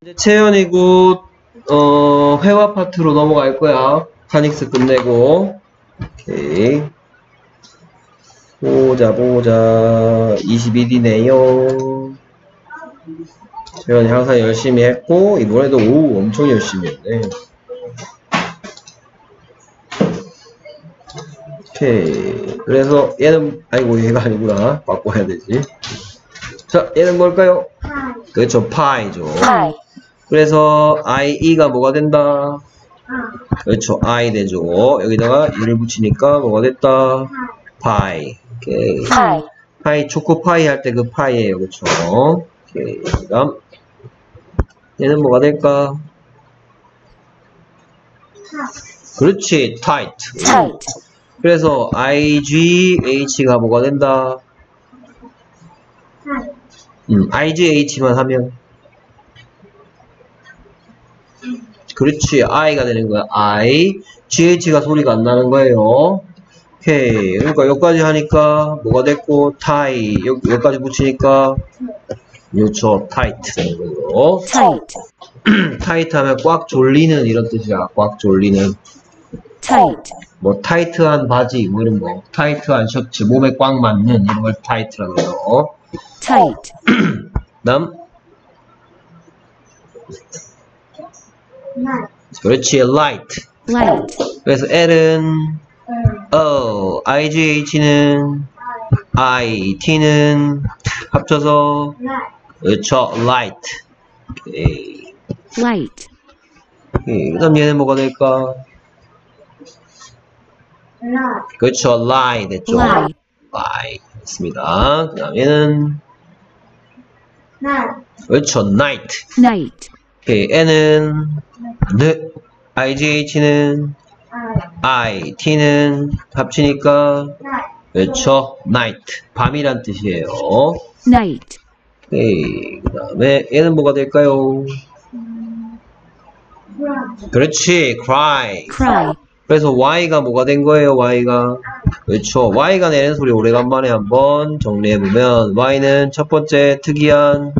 이제 채연이 곧 회화 파트로 넘어갈 거야. 파닉스 끝내고. 오케이. 보자 21이네요. 채연이 항상 열심히 했고 이번에도 엄청 열심히 했네. 오케이. 그래서 얘는 아이고 얘가 아니구나. 바꿔야 되지. 자, 얘는 뭘까요? 그렇죠, 파이죠. 그래서 i가 뭐가 된다? 그렇죠, i 되죠. 여기다가 2를 붙이니까 뭐가 됐다? 파이. 오케이. 파이, 초코파이 할 때 그 파이예요. 그렇죠. 오케이. 그다음 얘는 뭐가 될까? 그렇지, tight. 그래서 IGH가 뭐가 된다? IGH만 하면 그렇지, I가 되는 거야. I, GH가 소리가 안 나는 거예요. 오케이. 그러니까 여기까지 하니까 뭐가 됐고, tie. 여기까지 붙이니까 그렇죠, tight 되는 거예요. tight 하면 꽉 졸리는 이런 뜻이야. 꽉 졸리는. 뭐 타이트한 바지 뭐 이런 거, 타이트한 셔츠, 몸에 꽉 맞는 이런 걸 타이트라고 해요. 다음 그렇지, light. 그래서 L은 IGH는 I, T는 합쳐서 그렇죠, light. 오케이. 오케이. 그다음 얘는 뭐가 될까? 그렇죠, lie 됐죠. lie 됐습니다. 그 다음 얘는 그렇죠, night. 오케이. N은 IGH는 I, T는 합치니까 그렇죠, night. 밤이란 뜻이에요. 오케이. 그 다음에 얘는 뭐가 될까요? 그렇지, cry. 그래서 Y가 뭐가 된 거예요, Y가? 그렇죠. Y가 내는 소리 오래간만에 한번 정리해보면, Y는 첫 번째 특이한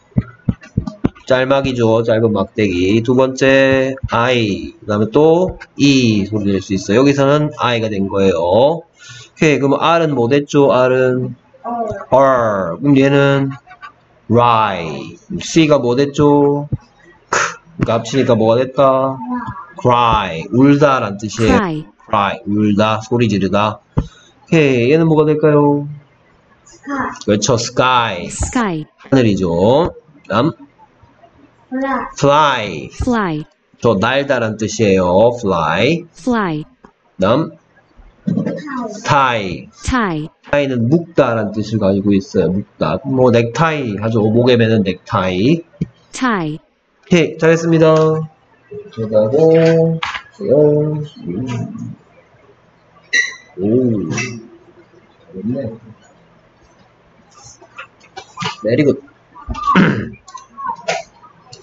짤막이죠. 짧은 막대기. 두 번째, I. 그 다음에 또 E 소리 낼 수 있어요. 여기서는 I가 된 거예요. 오케이. 그럼 R은 뭐 됐죠? R은 R. 그럼 얘는 Ry. C가 뭐 됐죠? 그러니까 합치니까 뭐가 됐다? cry, 울다 란 뜻이에요. cry, 울다, 소리 지르다. 오케이, 얘는 뭐가 될까요? 그렇죠, sky. 하늘이죠. 다음 fly. 저 날다 란 뜻이에요. fly. 다음 tie. tie는 묶다 란 뜻을 가지고 있어요. 묶다. 뭐 넥타이 하죠. 목에 매는 넥타이. 오케이, 잘했습니다. 저하고 오, 잘했네. very good.